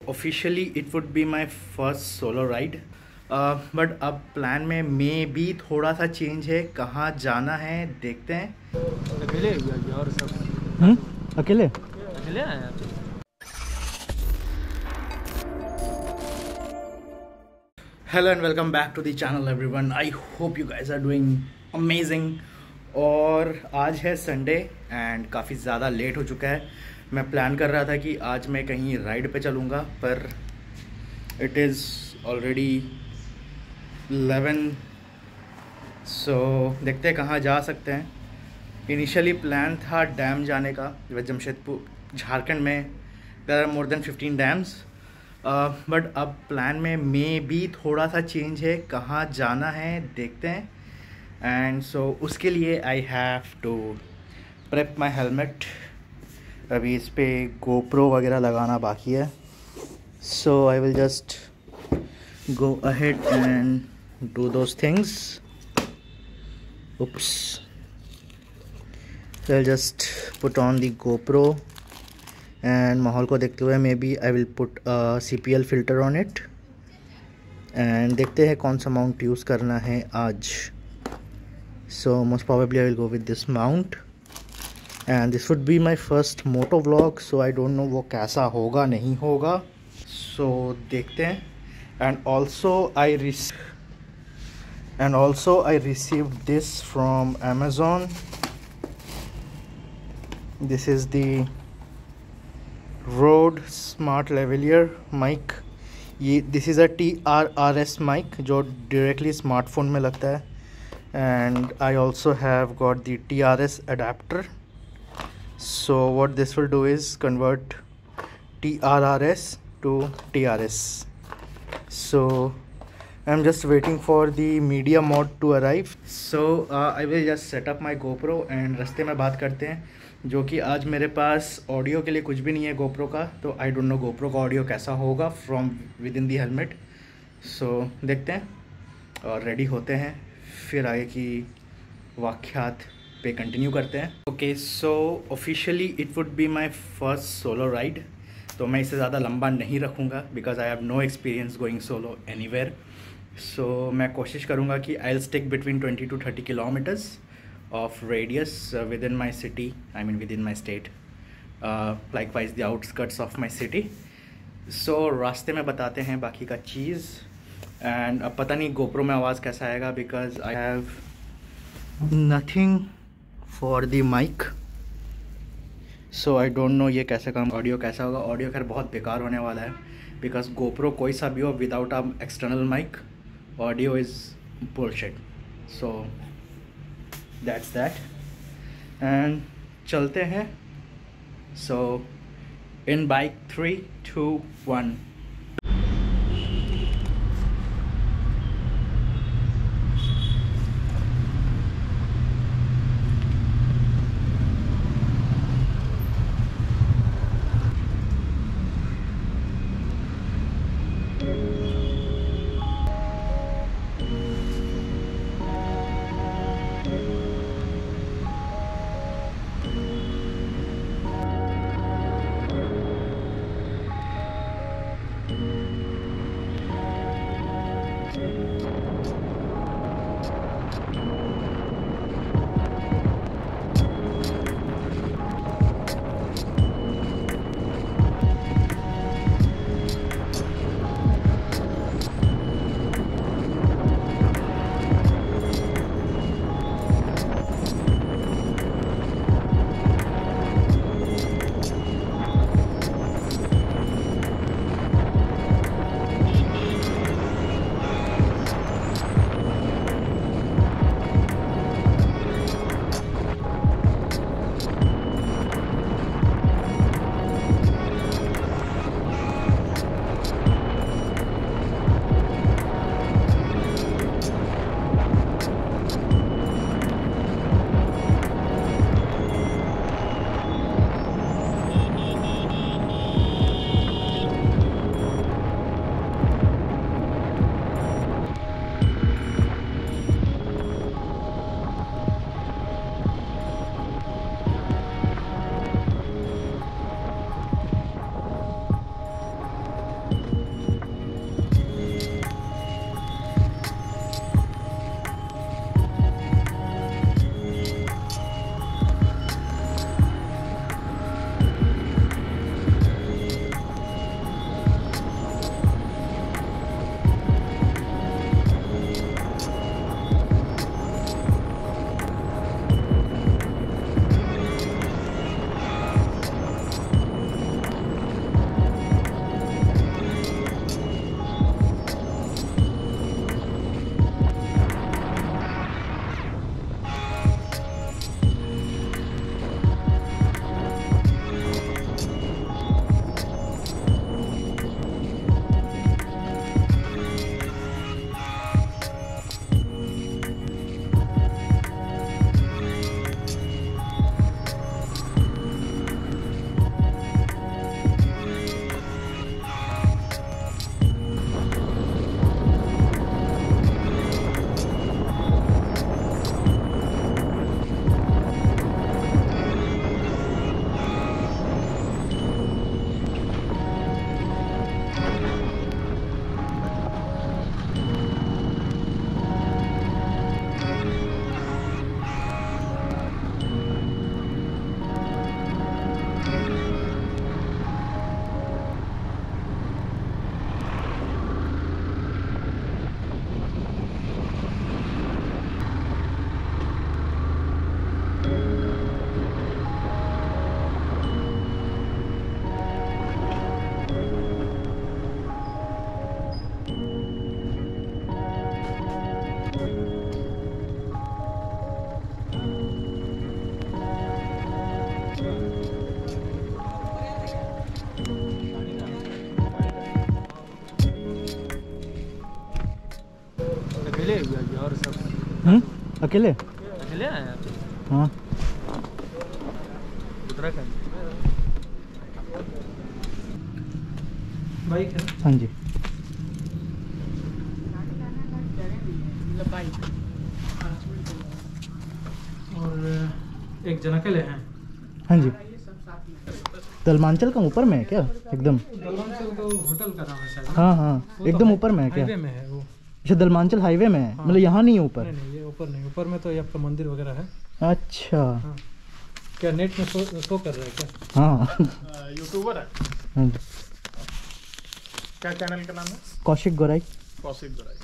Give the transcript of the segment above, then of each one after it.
Officially it would be my first solo ride, but अब plan में मे भी थोड़ा सा चेंज है। कहाँ जाना है देखते हैं। अकेले और सब अकेले अकेले आए हैं। Hello and welcome back to the channel everyone. I hope you guys are doing amazing. और आज है संडे एंड काफ़ी ज़्यादा लेट हो चुका है। मैं प्लान कर रहा था कि आज मैं कहीं राइड पे चलूँगा, पर इट इज़ ऑलरेडी 11, सो देखते हैं कहाँ जा सकते हैं। इनिशियली प्लान था डैम जाने का, जमशेदपुर झारखंड में there are more than 15 dams, but अब प्लान में मे भी थोड़ा सा चेंज है। कहाँ जाना है देखते हैं। एंड सो उसके लिए I have to prep my helmet. अभी इस पे गोप्रो वगैरह लगाना बाकी है, so I will just go ahead and do those things. Oops. So I'll just put on the GoPro and माहौल को देखते हुए maybe I will put a CPL filter on it and देखते हैं कौन सा माउंट यूज़ करना है आज। So most probably I will go with this mount and this would be my first moto vlog, so I don't know वो कैसा होगा नहीं होगा, so देखते हैं। And also I received this from Amazon. This is the Rode Smart Lavalier mic. This is a TRRS mic जो directly smartphone में लगता है, and I also have got the TRS adapter. So what this will do is convert TRRS to TRS. So I'm just waiting for the media mod to arrive. So I will just set up my GoPro and रास्ते में बात करते हैं। जो कि आज मेरे पास audio के लिए कुछ भी नहीं है GoPro का, तो आई डोंट नो GoPro का ऑडियो कैसा होगा from within the helmet. So देखते हैं और रेडी होते हैं, फिर आगे की वाक़यात पे कंटिन्यू करते हैं। Okay, so officially it would be my first solo ride, तो मैं इसे ज़्यादा लंबा नहीं रखूँगा because I have no experience going solo anywhere. So मैं कोशिश करूँगा कि I will stick between 20 to 30 kilometres of radius within my city, I mean within my state, likewise the outskirts of my city. So रास्ते में बताते हैं बाकी का चीज़। एंड अब पता नहीं गोप्रो में आवाज़ कैसा आएगा because I have nothing for the mic, so I don't know ये कैसे काम, ऑडियो कैसा होगा। ऑडियो खैर बहुत बेकार होने वाला है बिकॉज गोप्रो कोई सा भी हो without a external mic, audio is bullshit. So that's that and चलते हैं। So in bike 3, 2, 1। मिले भैया और सब। अकेले? अकेले आए आप? हाँ। उत्तराखंड बाइक है? हाँ जी। और एक जन अकेले हैं? हाँ जी। दलमांचल का ऊपर में है क्या एकदम? दलमांचल तो होटल का नाम है शायद। हाँ हाँ, एकदम ऊपर में है क्या? हाईवे में है वो। अच्छा, दलमांचल हाईवे में है? हाँ। मतलब यहाँ नहीं है ऊपर? नहीं ये ऊपर नहीं, ऊपर में तो ये आपका मंदिर वगैरह है। अच्छा। हाँ। क्या नेट में शो कर रहा है क्या? हाँ। यूट्यूबर है? हाँ जी। क्या चैनल का नाम है? कौशिक गोराई। कौशिक गोराई।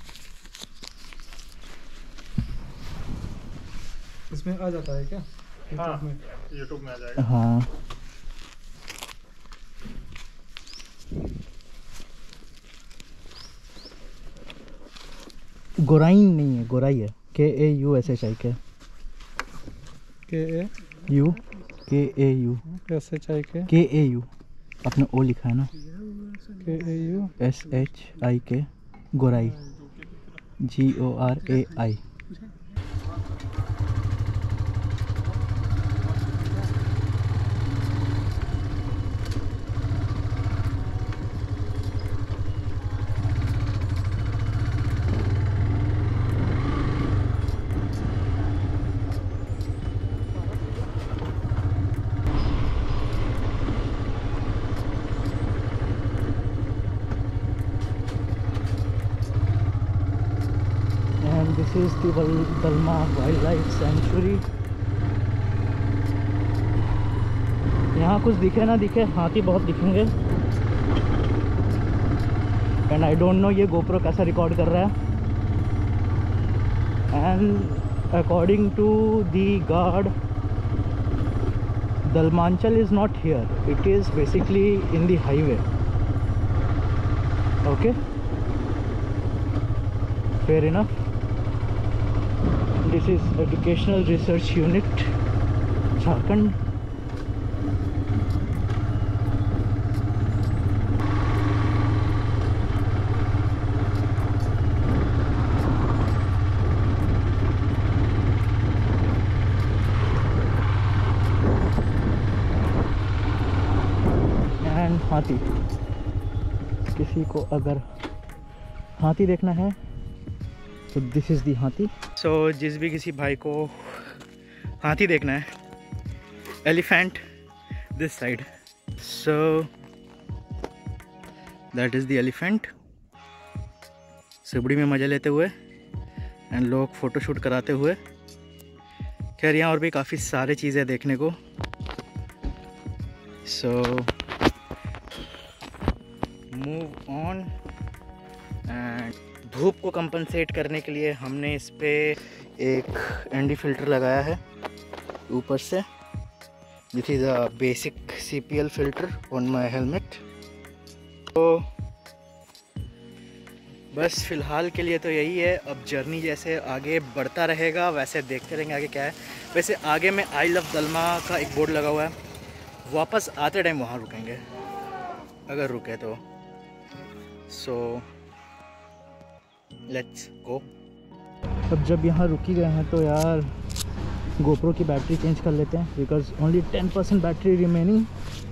इसमें आ जाता है क्या? हाँ, में यूट्यूब में आ जाएगा। हाँ। गोराइन नहीं है, गोराई है। KAUSHI के। KAU KAU SHI के KAU अपने ओ लिखा है ना? KAU SHIK Gorai GORAI। And this is the Dalma Wildlife Sanctuary. यहाँ कुछ दिखे ना दिखे, हाथी बहुत दिखेंगे। एंड आई डोंट नो ये गोप्रो कैसा रिकॉर्ड कर रहा है। And according to the guard, Dalmanchal is not here. It is basically in the highway. Okay, fair enough. This is Educational Research Unit, Jharkhand. And हाथी, किसी को अगर हाथी देखना है तो दिस इज़ दी हाथी। सो जिस भी किसी भाई को हाथी देखना है, elephant this side. So that is the elephant. सिबड़ी में मज़ा लेते हुए एंड लोग फ़ोटोशूट कराते हुए। खैर यहाँ और भी काफ़ी सारे चीज़ें देखने को। So move on. एंड धूप को कंपनसेट करने के लिए हमने इस पे एक ND फिल्टर लगाया है ऊपर से। This is a basic CPL filter on my helmet. तो बस फ़िलहाल के लिए तो यही है। अब जर्नी जैसे आगे बढ़ता रहेगा वैसे देखते रहेंगे आगे क्या है। वैसे आगे में आई लव दलमा का एक बोर्ड लगा हुआ है, वापस आते टाइम वहाँ रुकेंगे अगर रुके तो। So let's go. अब जब यहाँ रुकी गए हैं तो यार गोप्रो की बैटरी चेंज कर लेते हैं, बिकॉज ओनली 10% बैटरी रिमेनिंग।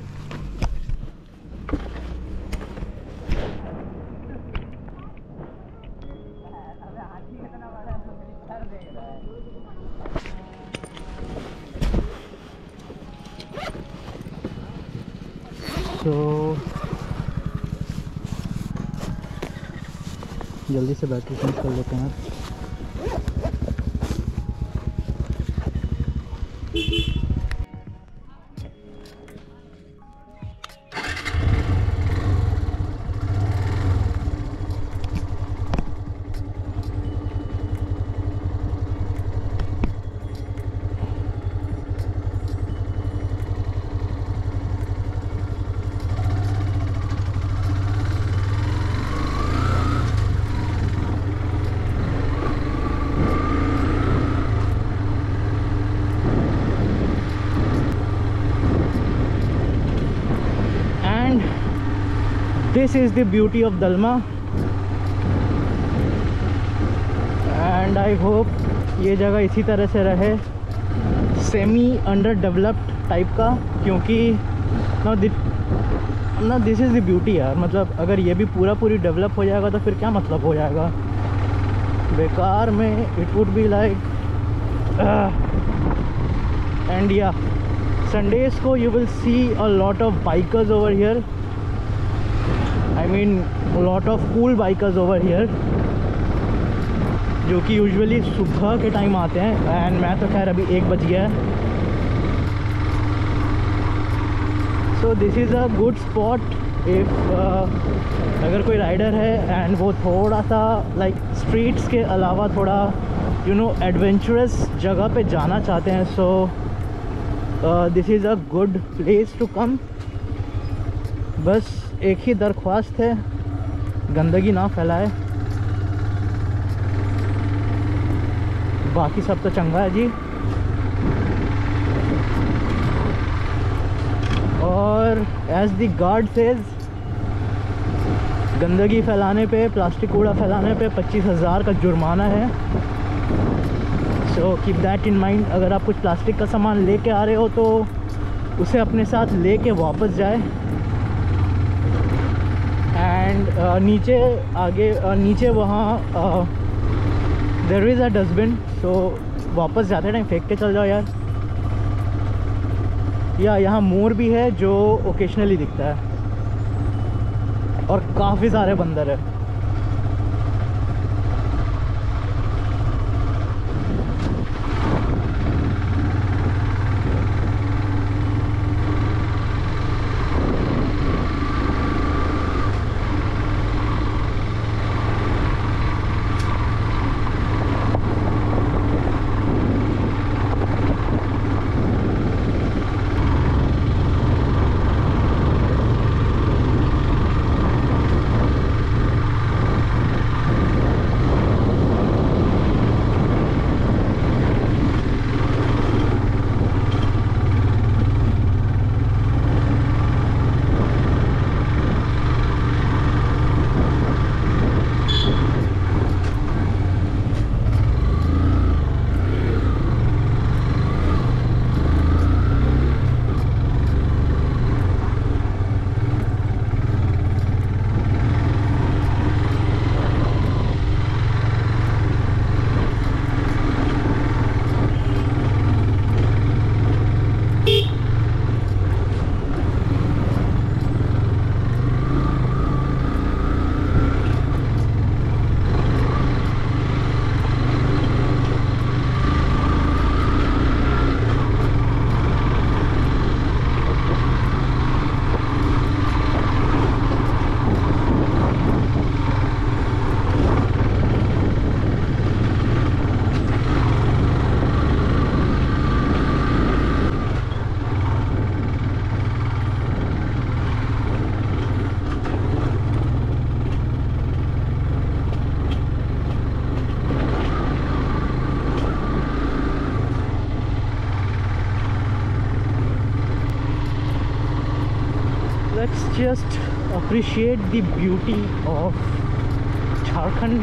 तो जल्दी से बैटरी चेंज कर लेते हैं। This is the beauty of Dalma. And I hope ये जगह इसी तरह से रहे, सेमी अंडर डेवलप्ड टाइप का, क्योंकि ना दिस इज़ द ब्यूटी यार। मतलब अगर ये भी पूरी डेवलप हो जाएगा तो फिर क्या मतलब हो जाएगा बेकार में। It would be like and या संडेज़ को you will see a lot of bikers over here, I mean lot of cool bikers over here, जो कि यूजुअली सुबह के टाइम आते हैं। एंड मैं तो खैर अभी 1 बज गया है। So this is a good spot if अगर कोई राइडर है एंड वो थोड़ा सा लाइक स्ट्रीट्स के अलावा थोड़ा एडवेंचरस जगह पे जाना चाहते हैं। So this is a good place to come. बस एक ही दरख्वास्त है, गंदगी ना फैलाए, बाकी सब तो चंगा है जी। और एज द गार्ड सेज, गंदगी फैलाने पे, प्लास्टिक कूड़ा फैलाने पे 25,000 का जुर्माना है। So keep that in mind. अगर आप कुछ प्लास्टिक का सामान लेके आ रहे हो तो उसे अपने साथ लेके वापस जाए। एंड नीचे आगे नीचे वहाँ there is a dustbin, so वापस जाते टाइम फेंक के चल जाओ यार। या यहाँ मोर भी है जो ओकेजनली दिखता है, और काफ़ी सारे बंदर है। Let's just appreciate the beauty of Jharkhand.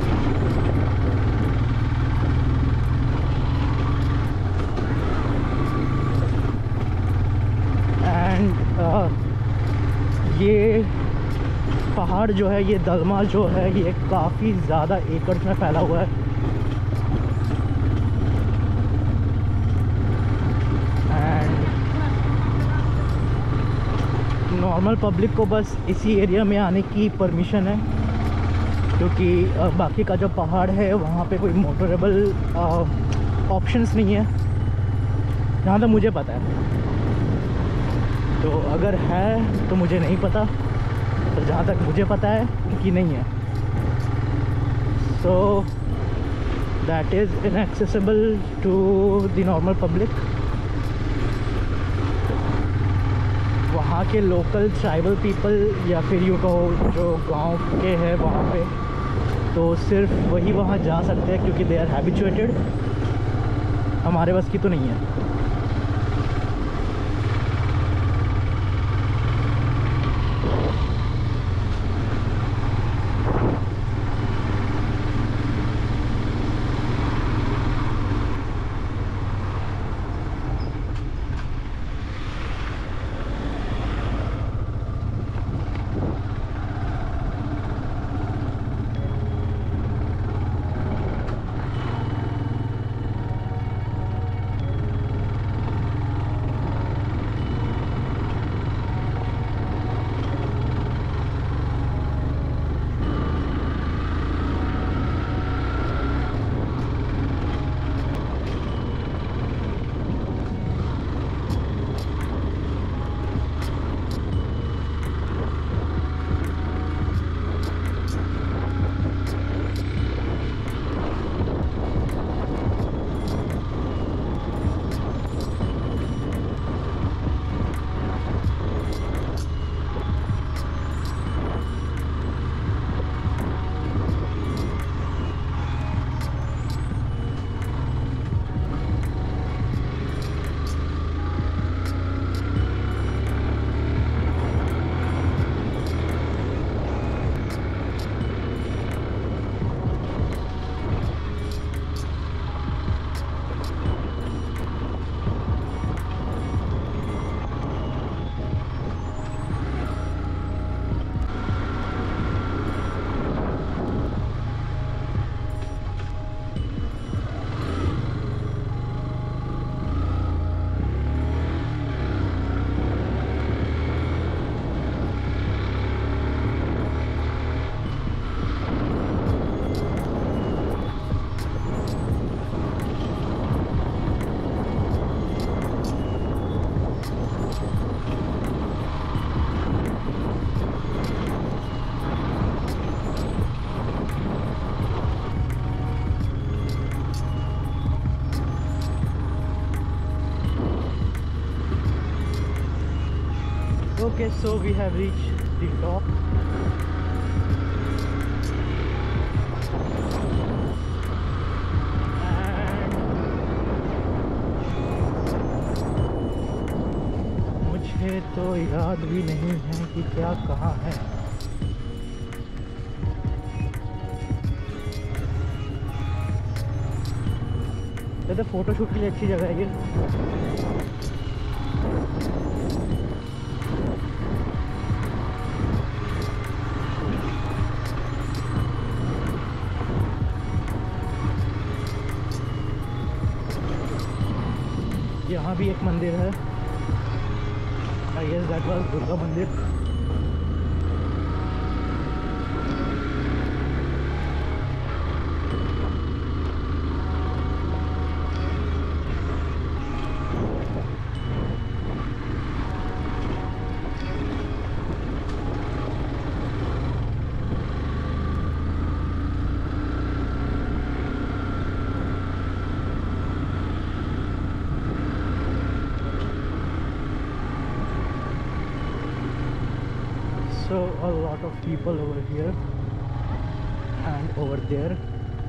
And ये पहाड़ जो है, ये दलमा जो है, ये काफ़ी ज़्यादा एकड़ में फैला हुआ है। नॉर्मल पब्लिक को बस इसी एरिया में आने की परमिशन है, क्योंकि बाकी का जो पहाड़ है वहाँ पे कोई मोटरेबल ऑप्शंस नहीं है, जहाँ तक मुझे पता है। तो अगर है तो मुझे नहीं पता, पर जहाँ तक मुझे पता है कि नहीं है, so that is inaccessible to the normal public. वहाँ के लोकल ट्राइबल पीपल या फिर यूँ कहो जो गांव के हैं वहाँ पे, तो सिर्फ वही वहाँ जा सकते हैं क्योंकि दे आर हैबिचुएटेड। हमारे बस की तो नहीं है। Okay, so we have reached the top. And मुझे तो याद भी नहीं है कि क्या कहाँ है। तो फोटोशूट के लिए अच्छी जगह है ये। यहाँ भी एक मंदिर है, I guess that was Durga मंदिर। So a lot of people over here and over there.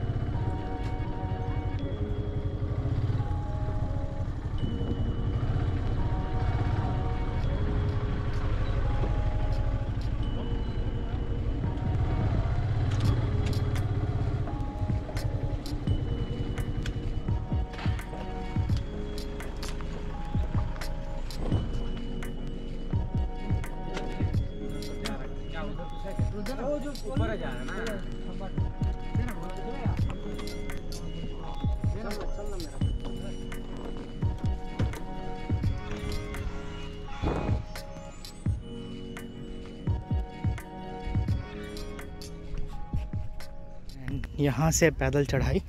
यहाँ से पैदल चढ़ाई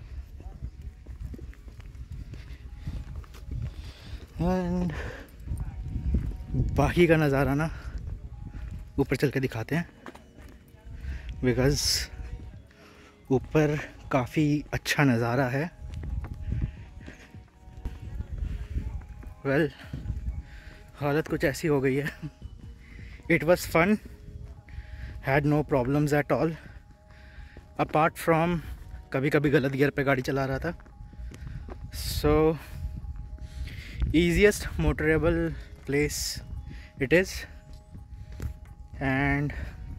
एंड बाकी का नज़ारा ना ऊपर चल के दिखाते हैं, बिकॉज़ ऊपर काफ़ी अच्छा नज़ारा है। वेल, हालत कुछ ऐसी हो गई है। It was fun, had no problems at all, apart from कभी कभी गलत गियर पे गाड़ी चला रहा था। So easiest motorable place it is, and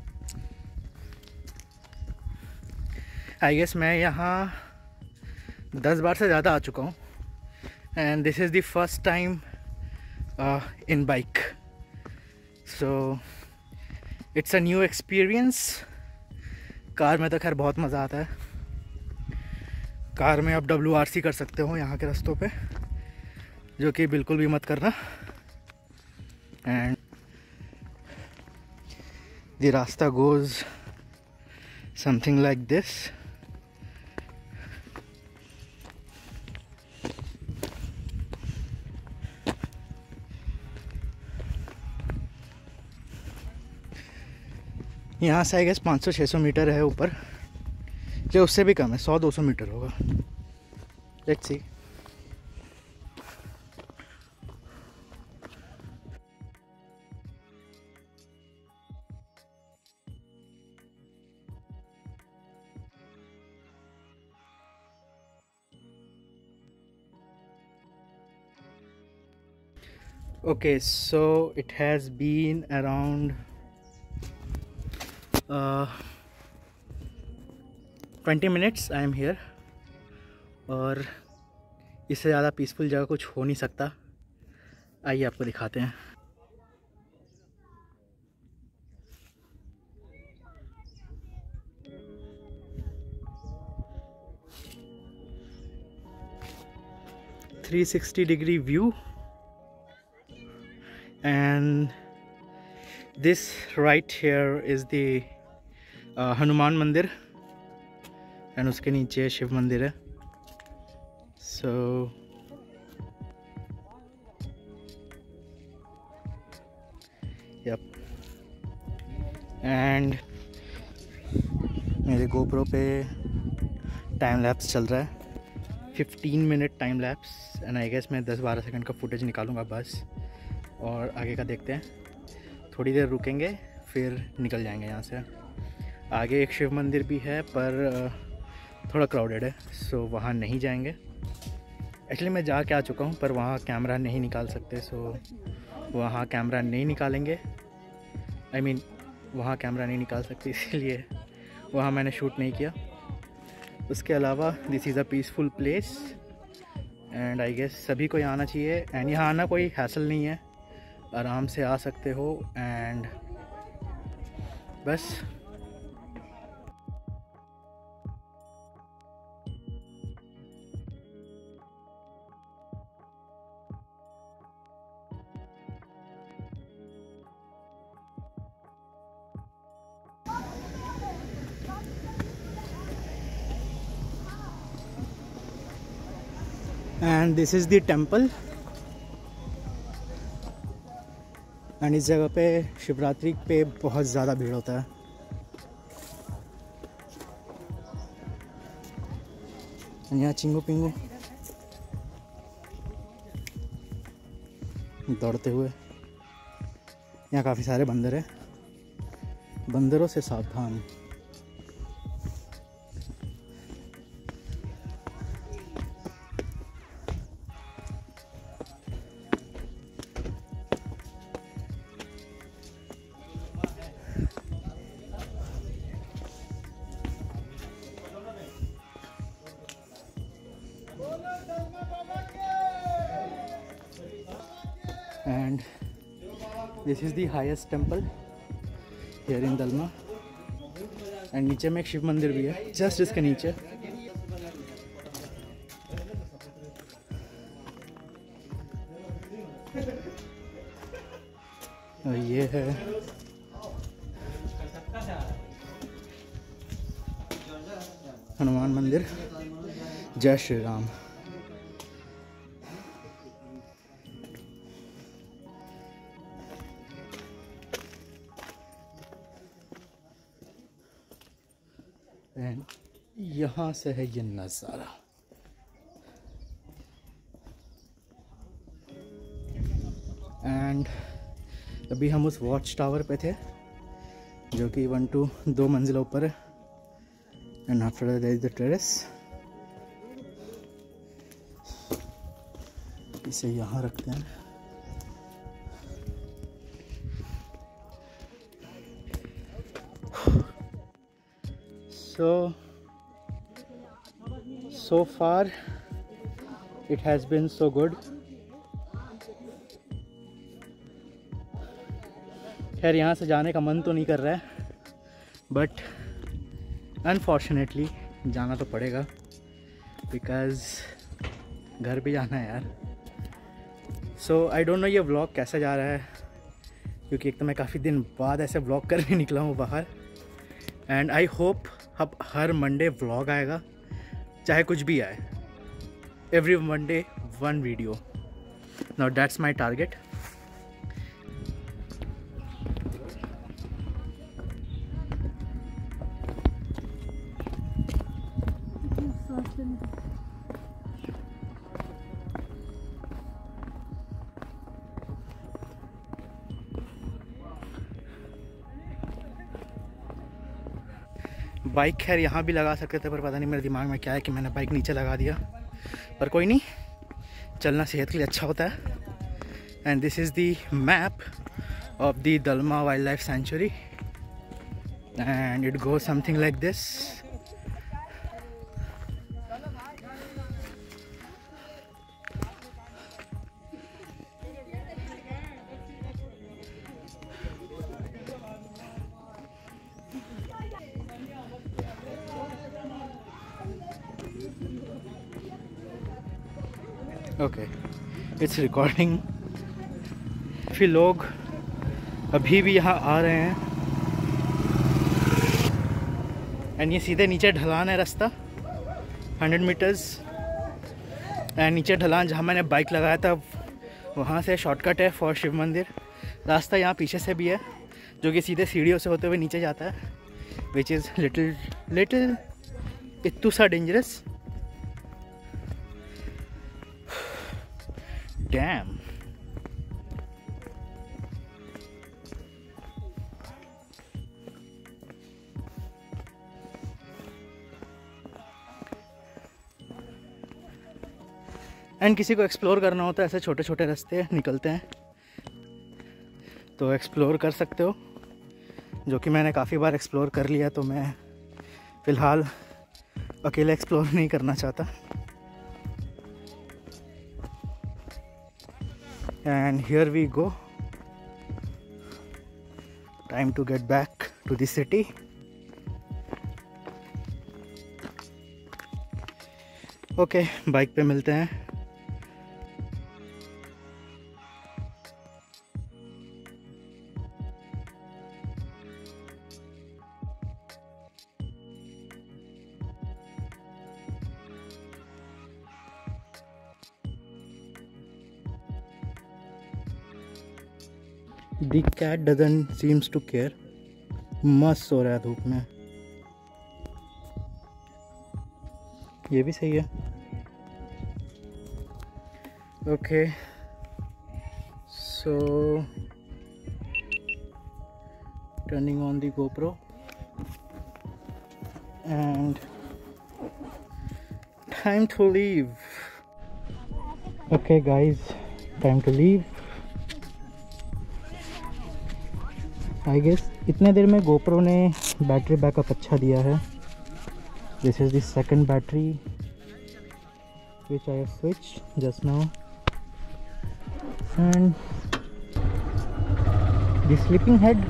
I guess मैं यहाँ 10 बार से ज़्यादा आ चुका हूँ, and this is the first time in bike, so it's a new experience. Car में तो खैर बहुत मज़ा आता है। कार में आप WRC कर सकते हो यहाँ के रास्तों पे, जो कि बिल्कुल भी मत करना। एंड द रास्ता गोज़ समथिंग लाइक दिस। यहाँ से आई गेस 500-600 मीटर है ऊपर, जो उससे भी कम है, 100-200 मीटर होगा। Let's see. Okay, so it has been around 20 minutes I am here, और इससे ज़्यादा पीसफुल जगह कुछ हो नहीं सकता। आइए आपको दिखाते हैं। (360-degree view), and this right here is the Hanuman मंदिर, एंड उसके नीचे शिव मंदिर है। सो यप, एंड मेरे GoPro पे टाइम लैप्स चल रहा है, 15 minute time lapse, and I guess मैं 10-12 सेकंड का फुटेज निकालूंगा बस, और आगे का देखते हैं। थोड़ी देर रुकेंगे फिर निकल जाएंगे यहाँ से। आगे एक शिव मंदिर भी है पर थोड़ा क्राउडेड है, सो वहाँ नहीं जाएंगे। एक्चुअली मैं जा के आ चुका हूँ पर वहाँ कैमरा नहीं निकाल सकते, सो वहाँ कैमरा नहीं निकालेंगे। आई मीन वहाँ कैमरा नहीं निकाल सकते, इसीलिए वहाँ मैंने शूट नहीं किया। उसके अलावा this is a peaceful place and I guess सभी को यहाँ आना चाहिए। एंड यहाँ आना कोई हैसल नहीं है, आराम से आ सकते हो एंड बस। And this is the temple and इस जगह पे शिवरात्रि पे बहुत ज़्यादा भीड़ होता है। यहाँ चिंगू पिंगू दौड़ते हुए, यहाँ काफ़ी सारे बंदर हैं, बंदरों से सावधान। And this is the highest temple here in Dalma. And नीचे में एक शिव मंदिर भी है, जस्ट इसके नीचे। और ये है हनुमान मंदिर। जय श्री राम। एंड यहाँ से है ये नज़ारा। एंड अभी हम उस वॉच टावर पे थे जो कि 2 मंजिला ऊपर है। And after that there is the terrace. इसे यहाँ रखते हैं। So far it has been so good. खैर यहाँ से जाने का मन तो नहीं कर रहा है, बट अनफॉर्चुनेटली जाना तो पड़ेगा बिकॉज़ घर भी जाना है यार। सो आई डोंट नो ये व्लॉग कैसा जा रहा है, क्योंकि एक तो मैं काफ़ी दिन बाद ऐसे व्लॉग करने निकला हूँ बाहर। एंड आई होप अब हर मंडे व्लॉग आएगा, चाहे कुछ भी आए। Every Monday 1 video. Now that's my target. Bike खैर यहाँ भी लगा सकते थे, पर पता नहीं मेरे दिमाग में क्या है कि मैंने बाइक नीचे लगा दिया। पर कोई नहीं, चलना सेहत के लिए अच्छा होता है। And this is the map of the Dalma wildlife sanctuary and it goes something like this. Okay, it's recording. काफ़ी लोग अभी भी यहाँ आ रहे हैं। एंड ये सीधे नीचे ढलान है रास्ता 100 मीटर्स। एंड नीचे ढलान जहाँ मैंने बाइक लगाया था वहाँ से शॉर्टकट है फॉर शिव मंदिर। रास्ता यहाँ पीछे से भी है जो कि सीधे सीढ़ियों से होते हुए नीचे जाता है, विच इज़ लिटिल इतू सा डेंजरस। डैम। एंड किसी को एक्सप्लोर करना होता है ऐसे छोटे छोटे रास्ते निकलते हैं तो एक्सप्लोर कर सकते हो, जो कि मैंने काफ़ी बार एक्सप्लोर कर लिया, तो मैं फ़िलहाल अकेले एक्सप्लोर नहीं करना चाहता। And here we go, time to get back to the city. Okay, bike पे मिलते हैं। The cat doesn't seems to care. मस्त सो रहा है धूप में, ये भी सही है। Okay, so turning on the GoPro and time to leave. Okay guys, time to leave. I guess इतने देर में GoPro ने बैटरी बैकअप अच्छा दिया है। This is the second battery which I have switched just now, and the sleeping head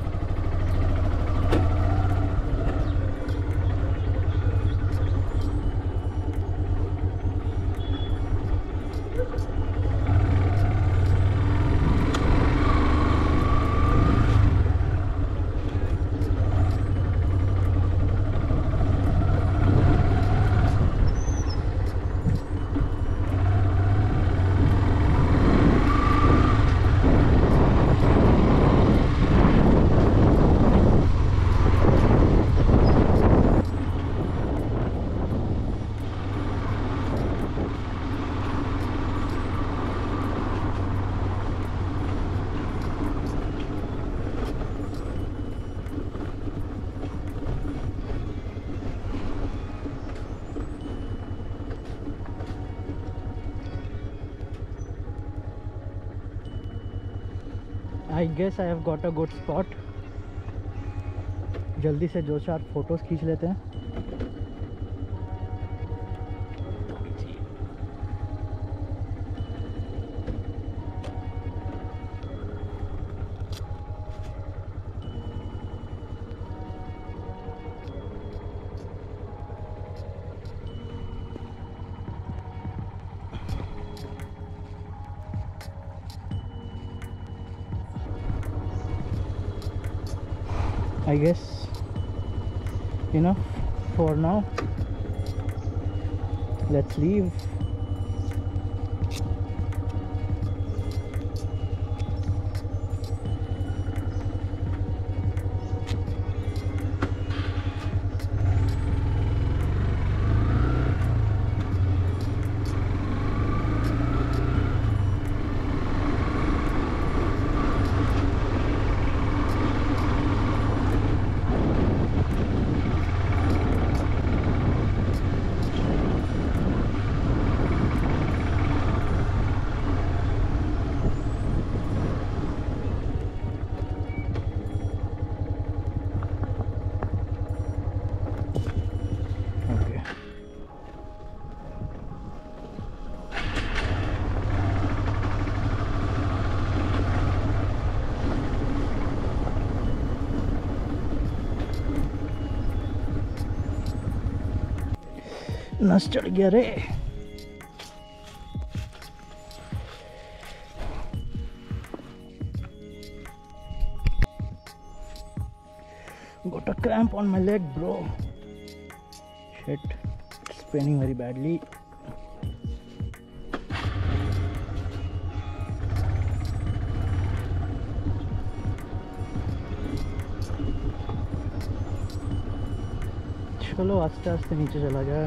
I guess I have got a good spot. जल्दी से 2-4 photos खींच लेते हैं। I guess enough for now. Let's leave. नस चढ़ गया रे। Got a cramp on my leg, bro. Shit, it's paining very badly. चलो आस्ते आस्ते नीचे चला गया।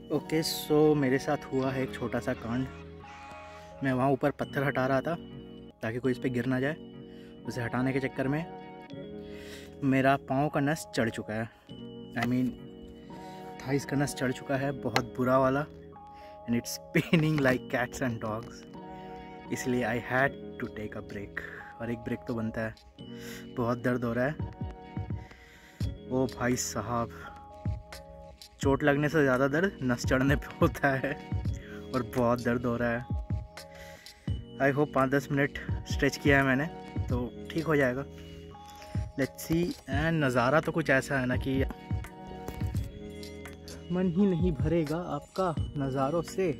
ओके सो मेरे साथ हुआ है एक छोटा सा कांड। मैं वहाँ ऊपर पत्थर हटा रहा था ताकि कोई इस पर गिर ना जाए। उसे हटाने के चक्कर में मेरा पाँव का नस चढ़ चुका है, आई मीन थाइस का नस चढ़ चुका है, बहुत बुरा वाला। And it's paining like cats and dogs. इसलिए I had to take a break, और एक ब्रेक तो बनता है। बहुत दर्द हो रहा है। ओ भाई साहब, चोट लगने से ज़्यादा दर्द नस चढ़ने पे होता है, और बहुत दर्द हो रहा है। आई होप 5-10 मिनट स्ट्रेच किया है मैंने तो ठीक हो जाएगा। Let's see. एंड नज़ारा तो कुछ ऐसा है ना कि मन ही नहीं भरेगा आपका नज़ारों से।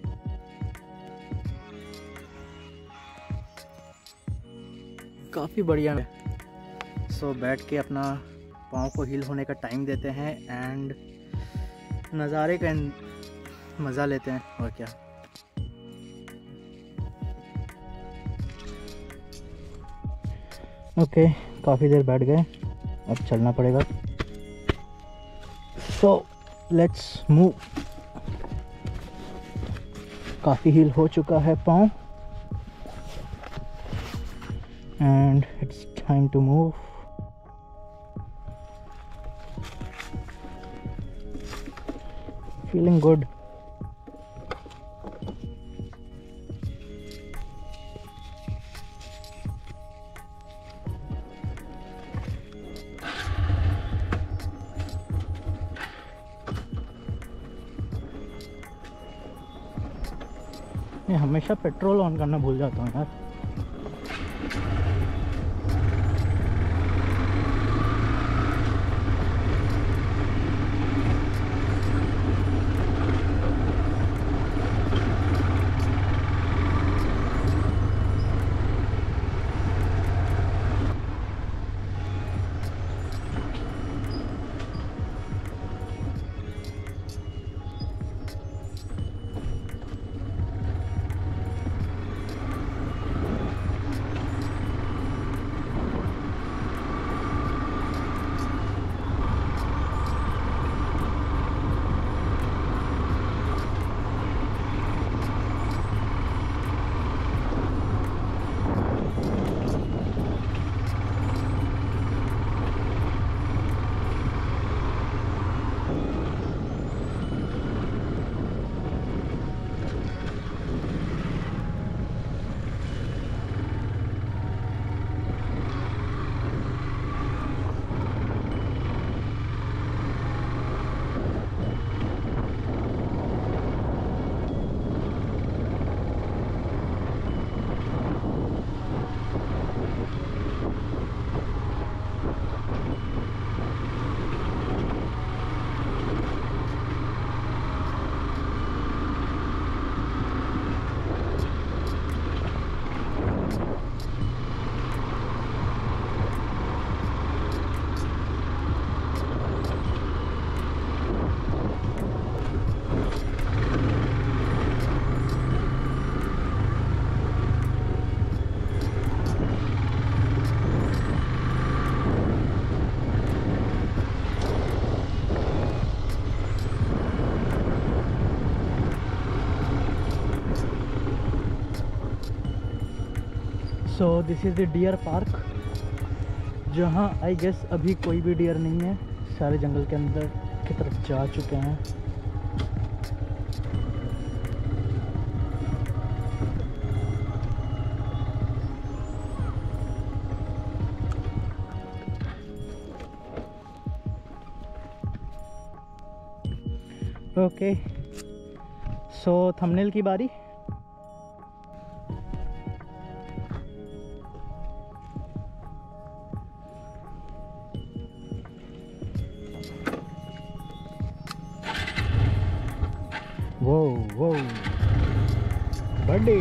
काफ़ी बढ़िया है। सो बैठ के अपना पाँव को हील होने का टाइम देते हैं एंड नज़ारे का मज़ा लेते हैं, और क्या। ओके, काफ़ी देर बैठ गए, अब चलना पड़ेगा। So let's move. काफ़ी हील हो चुका है पाँव and it's time to move. Feeling good. मैं हमेशा पेट्रोल ऑन करना भूल जाता हूँ यार। So this is the deer park, जहाँ आई गेस अभी कोई भी डियर नहीं है, सारे जंगल के अंदर की तरफ जा चुके हैं। ओके सो थंबनेल की बारी। वो बर्थडे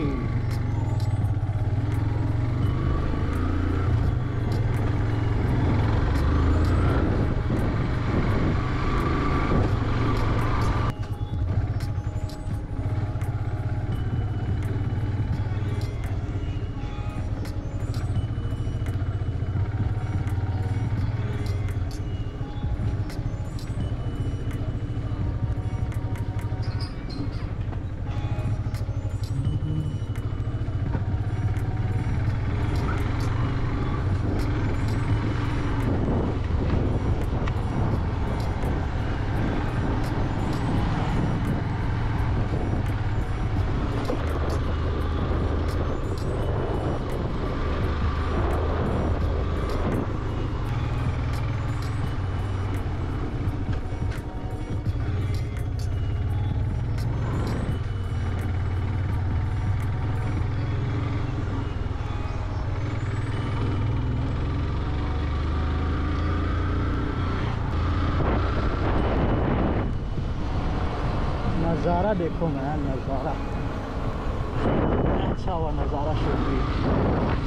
नज़ारा देखो मैं, नज़ारा अच्छा हुआ, नज़ारा शूट भी।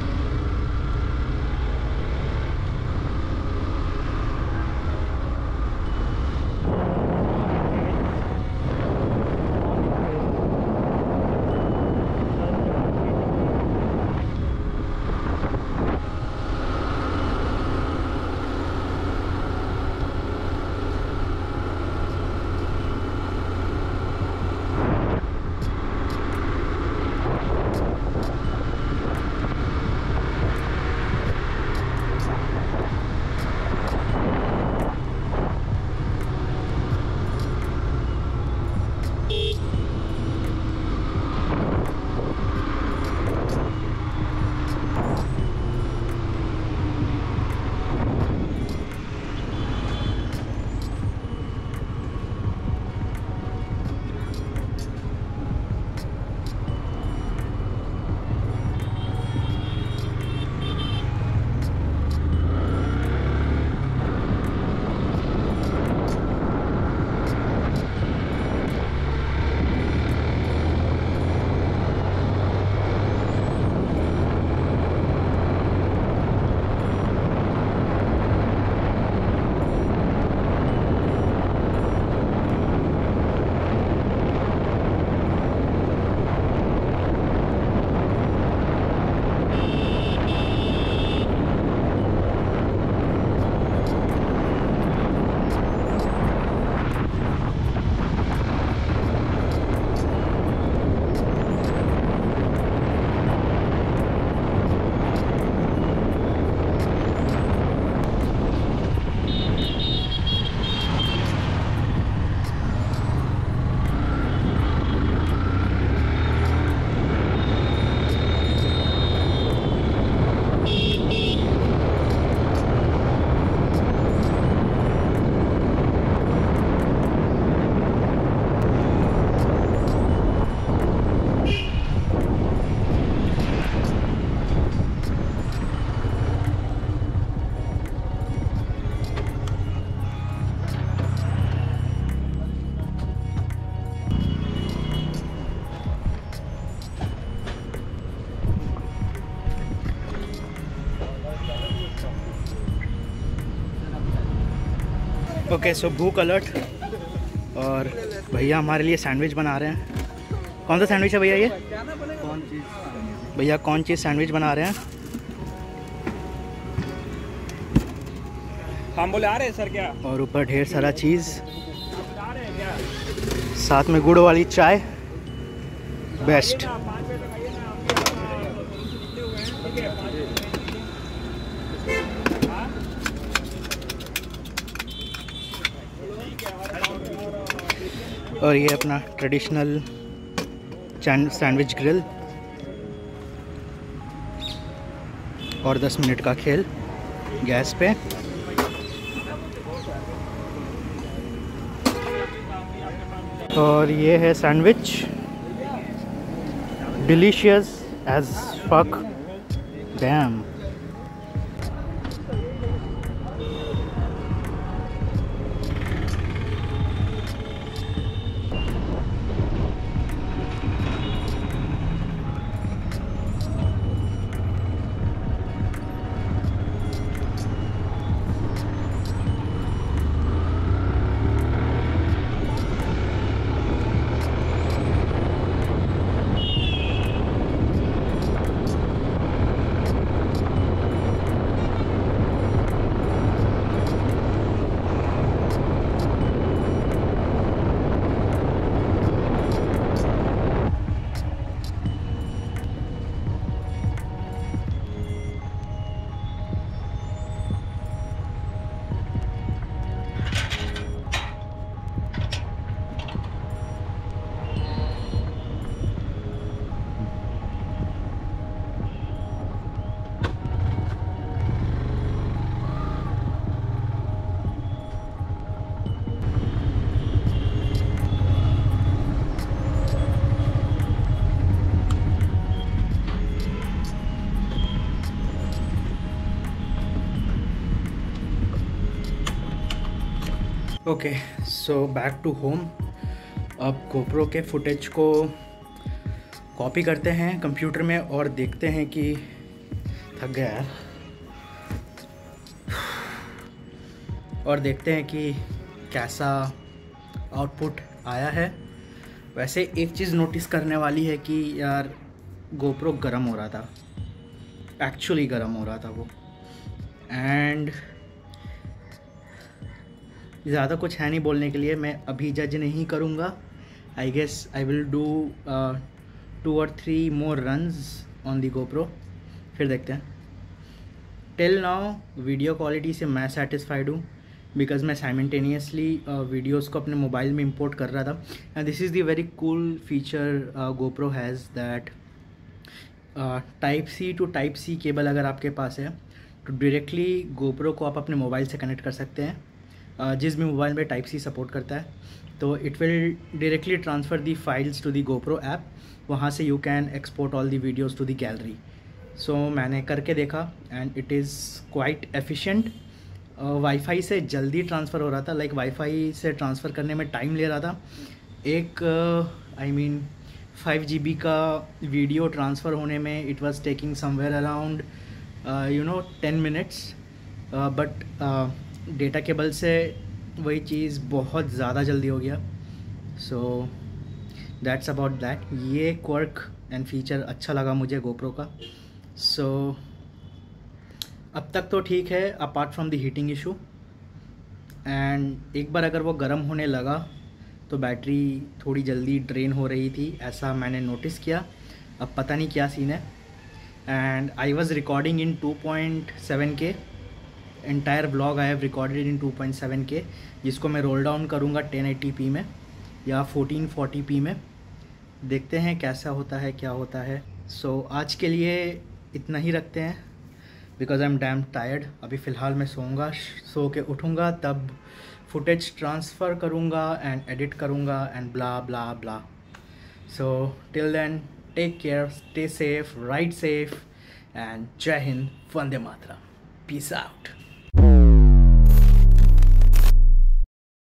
ओके सो भूख अलर्ट, और भैया हमारे लिए सैंडविच बना रहे हैं। कौन सा सैंडविच है भैया ये? कौन चीज़? भैया कौन चीज़ सैंडविच बना रहे हैं? हम बोले आ रहे हैं सर क्या? और ऊपर ढेर सारा चीज़, साथ में गुड़ वाली चाय, बेस्ट। और ये अपना ट्रेडिशनल सैंडविच ग्रिल, और 10 मिनट का खेल गैस पे। और ये है sandwich, delicious as fuck, damn. Okay so back to home. अब GoPro के फुटेज को कॉपी करते हैं कंप्यूटर में और देखते हैं कि थक गया यार, और देखते हैं कि कैसा आउटपुट आया है। वैसे एक चीज़ नोटिस करने वाली है कि यार GoPro गर्म हो रहा था, एक्चुअली गर्म हो रहा था वो। एंड ज़्यादा कुछ है नहीं बोलने के लिए, मैं अभी जज नहीं करूँगा। I guess I will do 2 or 3 more runs on the GoPro, फिर देखते हैं। टिल नाउ वीडियो क्वालिटी से मैं सेटिस्फाइड हूँ, बिकॉज मैं साइमल्टेनियसली वीडियोज़ को अपने मोबाइल में इंपोर्ट कर रहा था। And this is the very cool feature GoPro has, that Type-C to Type-C cable अगर आपके पास है तो डायरेक्टली GoPro को आप अपने मोबाइल से कनेक्ट कर सकते हैं। जिस भी मोबाइल में Type-C सपोर्ट करता है तो it will directly transfer the files to the GoPro app. वहाँ से you can export all the videos to the gallery. So मैंने करके देखा and it is quite efficient. Wifi से जल्दी ट्रांसफ़र हो रहा था, लाइक वाईफाई से ट्रांसफ़र करने में टाइम ले रहा था। एक 5 GB का वीडियो ट्रांसफ़र होने में it was taking somewhere around 10 minutes, but data cable से वही चीज़ बहुत ज़्यादा जल्दी हो गया। So that's about that. ये क्वर्क एंड फीचर अच्छा लगा मुझे GoPro का। सो अब तक तो ठीक है apart from the heating issue. And एक बार अगर वो गर्म होने लगा तो बैटरी थोड़ी जल्दी ड्रेन हो रही थी, ऐसा मैंने नोटिस किया। अब पता नहीं क्या सीन है। And I was recording in 2.7K, entire blog I have recorded in 2.7K, जिसको मैं रोल डाउन करूँगा 1080p में या 1440p में। देखते हैं कैसा होता है, क्या होता है। सो आज के लिए इतना ही रखते हैं, because I am damn tired. अभी फ़िलहाल मैं सोऊंगा, सो के उठूँगा तब फुटेज ट्रांसफ़र करूँगा एंड एडिट करूँगा and blah blah blah. So till then take care, stay safe, ride safe and जय हिंद, वंदे मातरम, पीस आउट।